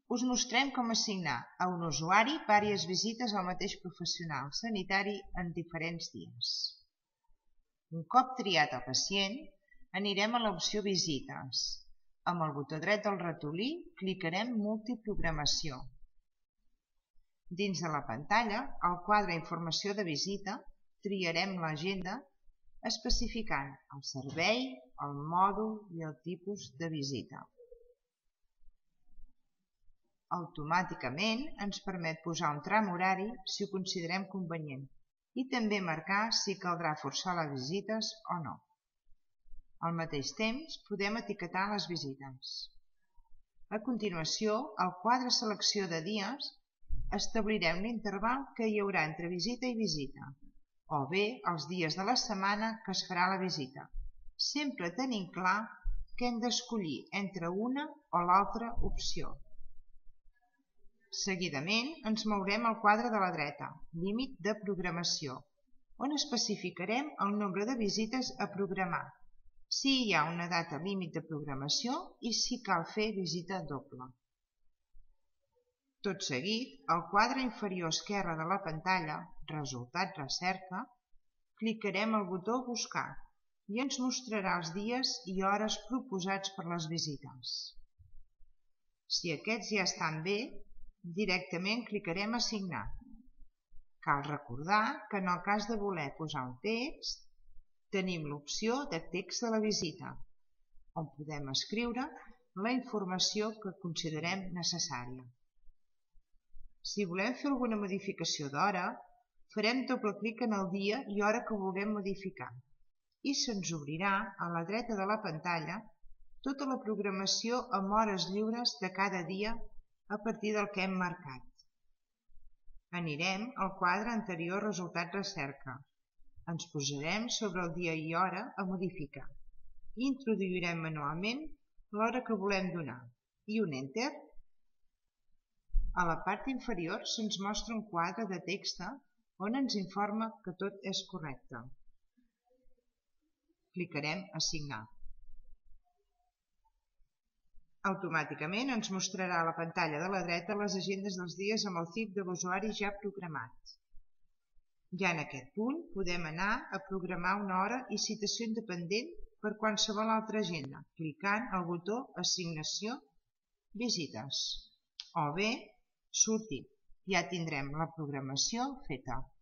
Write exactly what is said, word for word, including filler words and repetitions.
Us mostrem com assignar a un usuari diverses visites al mateix professional sanitari en diferents dies. Un cop triat el pacient, anirem a l'opció Visites. Amb el botó dret del ratolí clicarem Multiprogramació. Dins de la pantalla, al quadre Informació de visita, triarem l'agenda especificant el servei, el mòdul i el tipus de visita. Automàticament ens permet posar un tram horari si ho considerem convenient i també marcar si caldrà forçar les visites o no. Al mateix temps podem etiquetar les visites. A continuació, al quadre Selecció de dies, establirem l'interval que hi haurà entre visita i visita, o bé els dies de la setmana que es farà la visita, sempre tenint clar que hem d'escollir entre una o l'altra opció. Seguidament ens mourem al quadre de la dreta, Límit de programació, on especificarem el nombre de visites a programar, si hi ha una data límit de programació i si cal fer visita doble. Tot seguit, al quadre inferior esquerre de la pantalla, Resultat recerca, clicarem el botó Buscar i ens mostrarà els dies i hores proposats per les visites. Si aquests ja estan bé, directament clicarem Assignar. Cal recordar que en el cas de voler posar un text, tenim l'opció de text de la visita, on podem escriure la informació que considerem necessària. Si volem fer alguna modificació d'hora, farem doble clic en el dia i hora que vulguem modificar i se'ns obrirà a la dreta de la pantalla tota la programació amb hores lliures de cada dia a partir del que hem marcat. Anirem al quadre anterior Resultat recerca. Ens posarem sobre el dia i hora a modificar i introduirem manualment l'hora que volem donar i un Enter. A la part inferior se'ns mostra un quadre de text on ens informa que tot és correcte. Clicarem Assignar. Automàticament ens mostrarà a la pantalla de la dreta les agendes dels dies amb el C I F de l'usuari ja programat. Ja en aquest punt podem anar a programar una hora i citació independent per qualsevol altra agenda, clicant el botó Assignació Visites. O bé, sortir. Ja tindrem la programació feta.